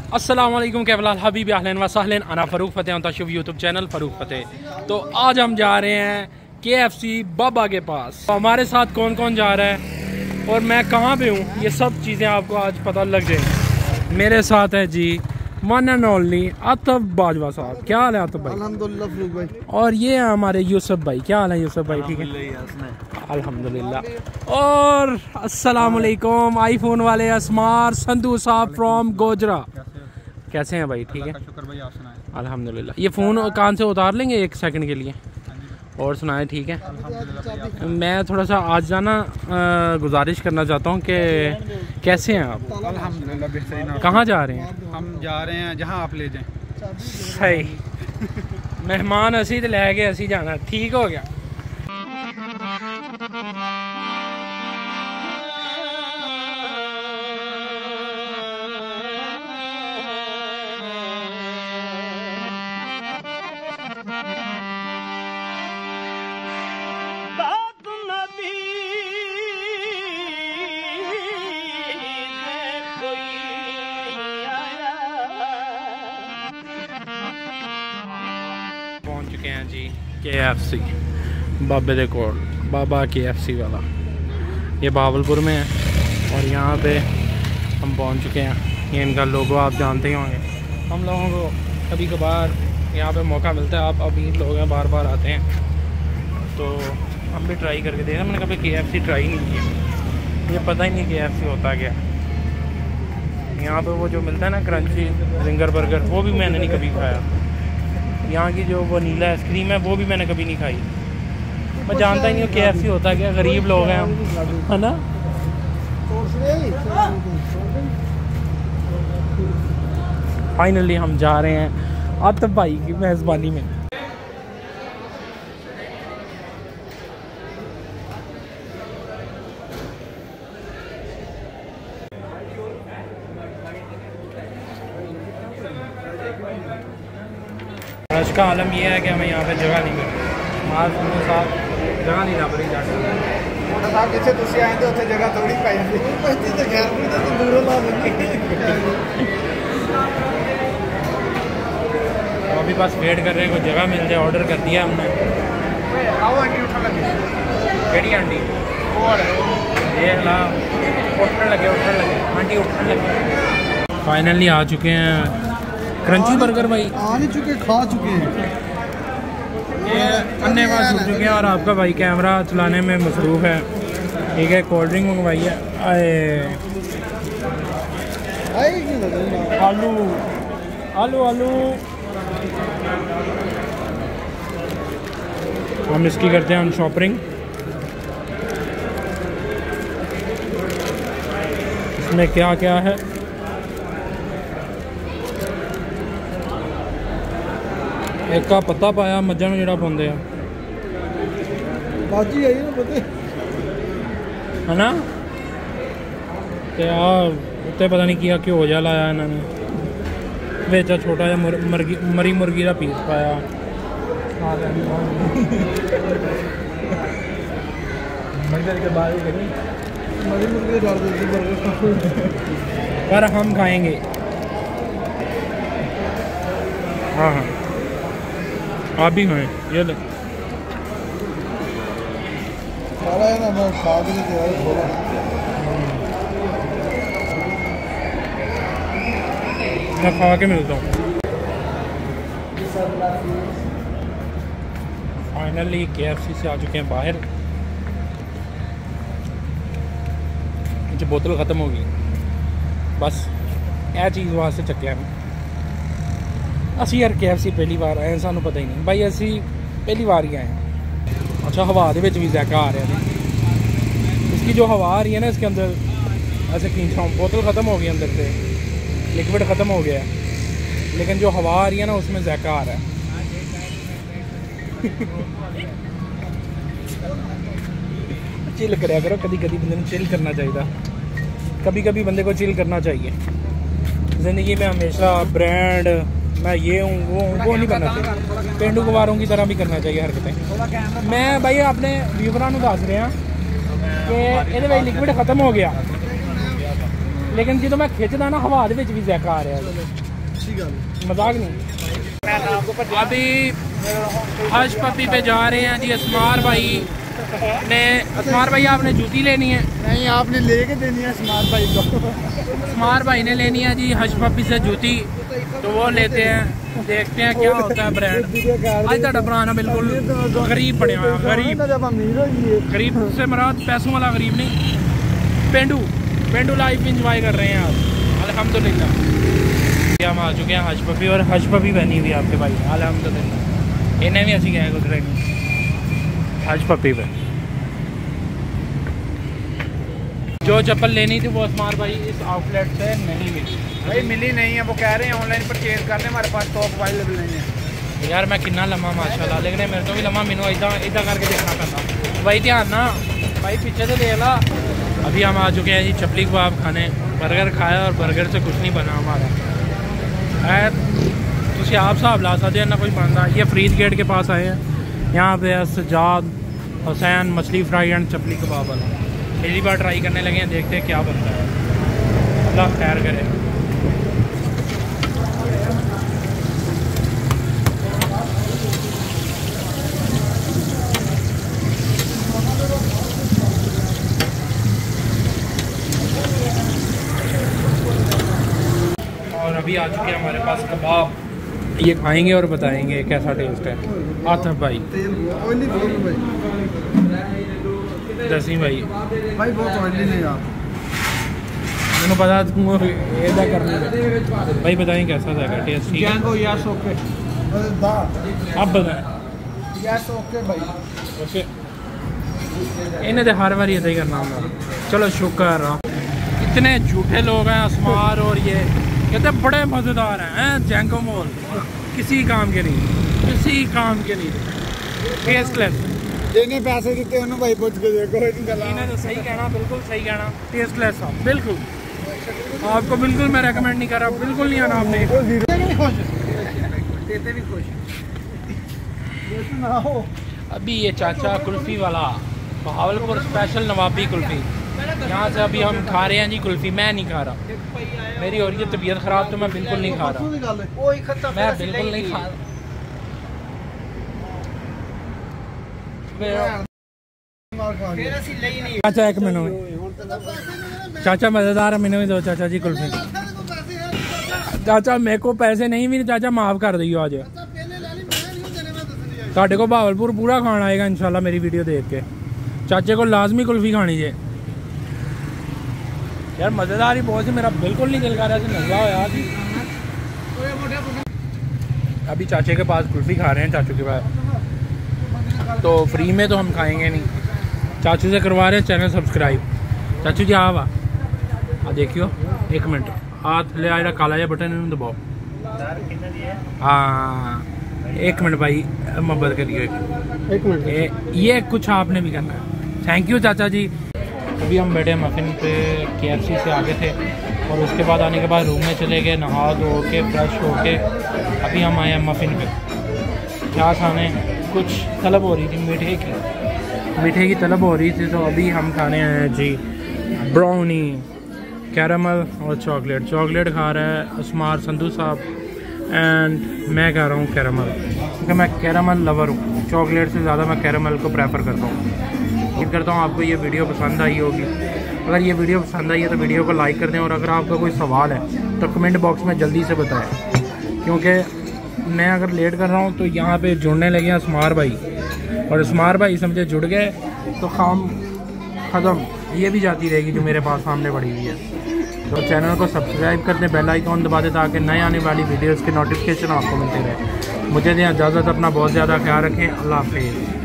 अस्सलाम वालेकुम केवलाल हबीबी अहलन व सहलन अना फ़रूक फ़तेह तशुफ यूट्यूब चैनल फ़रूक फ़तेह। तो आज हम जा रहे हैं KFC बाबा के पास। तो हमारे साथ कौन कौन जा रहा है और मैं कहाँ पे हूँ ये सब चीज़ें आपको आज पता लग जाएंगी। मेरे साथ है जी one and only Atif Bajwa साहब। क्या हाल है आतिफ भाई? अल्हम्दुलिल्लाह फ़रूक भाई। और ये है हमारे यूसुफ भाई। क्या हाल है यूसुफ भाई? ठीक है अल्हम्दुलिल्लाह। और अस्सलाम वालेकुम आईफोन वाले असमार संधू साहब फ्रॉम गोजरा। कैसे हैं भाई? ठीक है शुक्र भाई, आप सुनाएं। अल्हम्दुलिल्लाह। ये फ़ोन कान से उतार लेंगे एक सेकंड के लिए और सुनाएं। ठीक है मैं थोड़ा सा आज ना गुजारिश करना चाहता हूँ कि कैसे हैं आप? अल्हम्दुलिल्लाह बेहतरीन। कहाँ जा रहे हैं? हम जा रहे हैं जहाँ आप ले जाएं। सही मेहमान असी तो लैके असी जाना। ठीक हो गया। पहुंच चुके हैं जी KFC बाबे दे कोल। बाबा KFC वाला ये भावलपुर में है और यहाँ पे हम पहुंच चुके हैं। ये इनका लोगो आप जानते ही होंगे। हम लोगों को कभी कभार यहाँ पे मौका मिलता है। आप अभी लोग हैं बार बार आते हैं तो हम भी ट्राई करके देखें। मैंने कभी KFC ट्राई नहीं किया, मुझे पता ही नहीं KFC होता क्या। यहाँ पे वो जो मिलता है ना क्रंची जिंगर बर्गर, वो भी मैंने नहीं कभी खाया। यहाँ की जो वनीला आइसक्रीम है वो भी मैंने कभी नहीं खाई। मैं जानता ही नहीं हूँ KFC होता क्या। गरीब लोग हैं हम, है ना। फाइनली हम जा रहे हैं आतिफ भाई की मेज़बानी में। आज का आलम यह है कि हमें यहाँ पे जगह नहीं मिली। आज उनके साथ जगह नहीं लग रही जाकर। साहब जिसे तुसी आए थे उत्थे जगह थोड़ी पाई थी तो खैर भी तो दूर ला देंगे। तो अभी बस वेट कर रहे हैं कोई जगह मिल जाए। ऑर्डर कर दिया हमने। आओ आंटी उठा लगे। केड़ी आंटी? देख ला उठने लगे आंटी उठने लगे। फाइनली आ चुके हैं क्रंची बर्गर भाई। आ नहीं चुके, खा चुके हैं। ये अन्य बात छूट चुके हैं और आपका भाई कैमरा चलाने में मसरूफ़ है। ठीक है कोल्ड ड्रिंक मंगवाई है। आलू आलू आलू हम इसकी करते हैं शॉपिंग। इसमें क्या क्या है? एक का पत्ता पाया मज्जा में जरा पाते हैं, बाजी आई ना पता है ना। ते उत्ते पता नहीं किया क्यों जा लाया इन्होंने। बेचा छोटा जा मरी मुर्गी का पीस पाया। पर हम खाएंगे। हाँ हाँ आप भी खाएं। ये ले सारा है ना, मैं खा के थोड़ा मैं खा के मिलता हूँ। फाइनली KFC से आ चुके हैं बाहर। मुझे बोतल ख़त्म होगी बस यह चीज़ वहाँ से चक्या है। असी यार KFC पहली बार आए, सानू पता ही नहीं भाई। असी पहली बार ही आए। अच्छा हवा दे भी जैका आ रहा है। इसकी जो हवा आ रही है ना इसके अंदर ऐसे खींचा हूँ। बोतल ख़त्म हो गई अंदर से, लिक्विड ख़त्म हो गया है, लेकिन जो हवा आ रही है ना उसमें जैका आ रहा है। चिल कराया करो कभी कभी, बंदे को चिल करना चाहिए। कभी कभी बंदे को चिल करना चाहिए। ज़िंदगी में हमेशा ब्रांड मैं ये हूँ वो नहीं करना चाहिए। पेंडू गवारों की तरह भी करना चाहिए हरकतें। मैं भाई अपने व्यूवरां नूं दस रहा कि ये भाई लिक्विड खत्म हो गया लेकिन जो मैं खिंचदा ना हवा दे विच भी जैका आ रहा है, मजाक नहीं। अभी हज पपी पे जा रहे हैं जी। असमार भाई ने, असमार भाई आपने जूती लेनी है? नहीं, आपने लेके देनी है असमार भाई को। असमार भाई ने लेनी है जी हज पपी से जूती, तो वो लेते हैं, देखते हैं क्या होता है ब्रांड। आज तक पुराना बिल्कुल गरीब बने हुआ, गरीब से मराद पैसों वाला गरीब नहीं, पेंडू लाइफ इंजॉय कर रहे हैं आप अल्हम्दुलिल्लाह। हम आ चुके हैं हज पपी, और हज पपी बनी हुई आपके भाई अल्हम्दुलिल्लाह। इन्हें भी अच्छी गए गुजरे हज पपी पे। जो चप्पल लेनी थी वो असमार भाई इस आउटलेट से नहीं मिली भाई, मिली नहीं है। वो कह रहे हैं ऑनलाइन परचेज करने, हमारे पास स्टॉक अवेलेबल नहीं है। यार मैं कितना लम्हा माशाल्लाह, लेकिन मेरे तो भी लम्हा मिनो इदा करके देखना पड़ता भाई। ध्यान ना भाई, पीछे तो देख ला। अभी हम आ चुके हैं जी चपली कबाब खाने। बर्गर खाया और बर्गर से कुछ नहीं बना हमारा है। तुम आप साहब ला सकते हैं ना कोई बंदा। ये फरीद गेट के पास आए हैं, यहाँ पे सजाद हुसैन मछली फ्राई एंड चपली कबाब वाला। पहली बार ट्राई करने लगे हैं, देखते हैं क्या बनता है, अल्लाह खैर करे। और अभी आ चुके हैं हमारे पास कबाब, ये खाएंगे और बताएंगे कैसा टेस्ट है। आतिफ भाई, जसीम भाई, बहुत ऑयली नहीं आप मैंने पता करना भाई, बताएं कैसा था टेस्ट? ठीक है, आप बताएं। ओके, इन्हें तो हर बार ऐसा ही करना होगा। चलो शुक्र, इतने झूठे लोग हैं असमार, और ये कहते बड़े मज़ेदार हैं जैंको मोल, किसी काम के नहीं, किसी काम के नहीं, टेस्टलेस। जिन्हें पैसे देते हैं भाई पूछ के देखो, इन्हें तो सही कहना, बिल्कुल सही कहना, टेस्टलेस हो बिल्कुल। आपको बिल्कुल मैं रेकमेंड नहीं कर रहा, बिल्कुल नहीं आना आपने। देते भी खुश अभी ये चाचा कुल्फ़ी वाला, बहावलपुर स्पेशल नवाबी कुल्फ़ी, यहाँ से अभी हम खा रहे हैं जी कुल्फ़ी। मैं नहीं खा रहा, मेरी हो रही है तबीयत ख़राब, तो मैं बिल्कुल नहीं खा रहा, मैं बिल्कुल नहीं खा रहा। चाचा एक मिनट में, चाचा मज़ेदार है, मैंने भी दो चाचा जी कुल्फ़ी। चाचा मेरे को पैसे नहीं भी, चाचा माफ़ कर दियो आज। साढ़े को बहावलपुर पूरा खाना आएगा इंशाल्लाह मेरी वीडियो देख के। चाचे को लाजमी कुल्फ़ी खानी है यार, मज़ेदार ही बहुत है। मेरा बिल्कुल नहीं दिल कर रहा है, नजरा हो यार। अभी चाचे के पास कुल्फ़ी खा रहे हैं, चाचू के पास, तो फ्री में तो हम खाएंगे नहीं। चाचू से करवा रहे हैं चैनल सब्सक्राइब। चाचू जी आवा देखियो, एक मिनट हाथ ले आया, काला जा बटन दबाओ। हाँ एक मिनट भाई, मोहब्बत करिए एक मिनट, ये कुछ आपने भी करना है। थैंक यू चाचा जी। अभी हम बैठे मफिन पे, KFC से आगे थे, और उसके बाद आने के बाद रूम में चले गए, नहा धो के फ्रेश हो के अभी हम आए हैं मफिन पे। क्या खाने, कुछ तलब हो रही थी मीठे की तलब हो रही थी, तो अभी हम खाने आए हैं जी ब्राउनी, कैरामल और चॉकलेट खा रहा है असमार संधू साहब, एंड मैं खा रहा हूँ कैरामल, क्योंकि मैं कैरामल लवर हूँ। चॉकलेट से ज़्यादा मैं कैरामल को प्रेफर करता हूँ। उम्मीद करता हूँ आपको ये वीडियो पसंद आई होगी। अगर ये वीडियो पसंद आई है तो वीडियो को लाइक कर दें, और अगर आपका कोई सवाल है तो कमेंट बॉक्स में जल्दी से बताएं, क्योंकि मैं अगर लेट कर रहा हूँ तो यहाँ पे जुड़ने लगे हैं असमार भाई, और असमार भाई समझे जुड़ गए तो काम ख़त्म, ये भी जाती रहेगी जो मेरे पास सामने पड़ी हुई है। तो चैनल को सब्सक्राइब कर दें, बेल आइकॉन दबा दें, ताकि नए आने वाली वीडियोज़ के नोटिफिकेशन आपको मिलते रहे। मुझे दें इजाज़त, अपना बहुत ज़्यादा ख्याल रखें, अल्लाह हाफ़िज़।